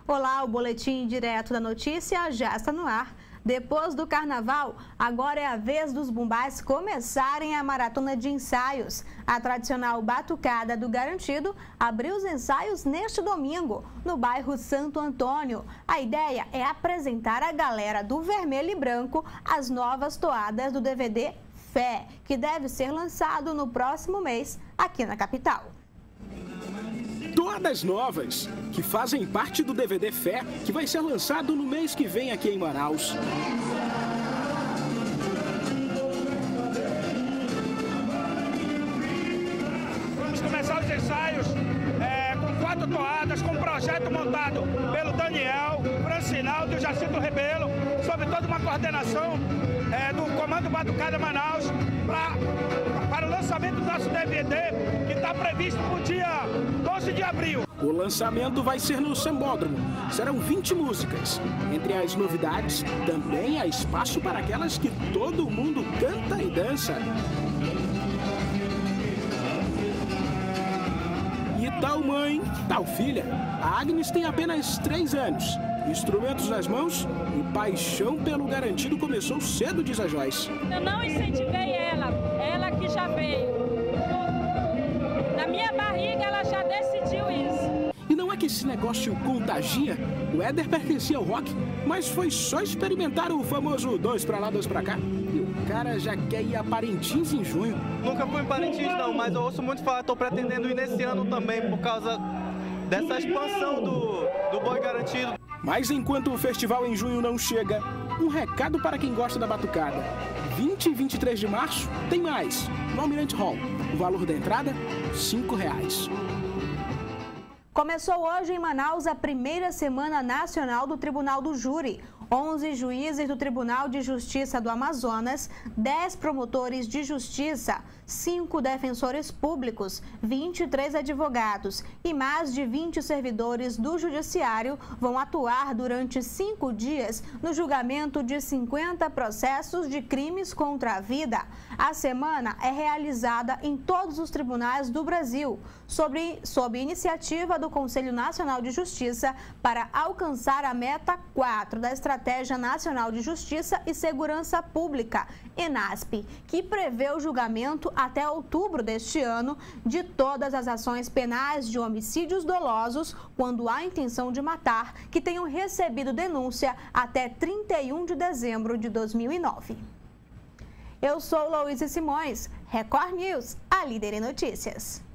Olá, o Boletim Direto da Notícia já está no ar. Depois do carnaval, agora é a vez dos bumbás começarem a maratona de ensaios. A tradicional Batucada do Garantido abriu os ensaios neste domingo, no bairro Santo Antônio. A ideia é apresentar à galera do Vermelho e Branco as novas toadas do DVD Fé, que deve ser lançado no próximo mês aqui na capital. Toadas novas, que fazem parte do DVD Fé, que vai ser lançado no mês que vem aqui em Manaus. Vamos começar os ensaios com 4 toadas, com um projeto montado pelo Daniel, Francinaldo e o Jacinto Rebelo, sob toda uma coordenação do Comando Batucada Manaus, para o lançamento do nosso DVD, que está previsto para o dia 12 de abril. O lançamento vai ser no Sambódromo. Serão 20 músicas. Entre as novidades, também há espaço para aquelas que todo mundo canta e dança. E tal mãe, tal filha. A Agnes tem apenas 3 anos. Instrumentos nas mãos e paixão pelo Garantido começou cedo, diz a Joyce. Eu não incentivei ela que já veio. Na minha barriga ela já decidiu isso. E não é que esse negócio contagia? O Éder pertencia ao rock, mas foi só experimentar o famoso 2 pra lá, 2 pra cá. E o cara já quer ir a Parintins em junho. Nunca fui em Parintins não, mas eu ouço muito falar, tô pretendendo ir nesse ano também por causa dessa expansão do Boi Garantido. Mas enquanto o festival em junho não chega, um recado para quem gosta da batucada. 20 e 23 de março tem mais, no Almirante Hall. O valor da entrada, R$ 5,00. Começou hoje em Manaus a primeira Semana Nacional do Tribunal do Júri. 11 juízes do Tribunal de Justiça do Amazonas, 10 promotores de justiça, 5 defensores públicos, 23 advogados e mais de 20 servidores do Judiciário vão atuar durante 5 dias no julgamento de 50 processos de crimes contra a vida. A semana é realizada em todos os tribunais do Brasil, sob iniciativa do Conselho Nacional de Justiça para alcançar a meta 4 da Estratégia Nacional de Justiça e Segurança Pública, ENASP, que prevê o julgamento até outubro deste ano de todas as ações penais de homicídios dolosos quando há intenção de matar que tenham recebido denúncia até 31 de dezembro de 2009. Eu sou Louise Simões, Record News, a líder em notícias.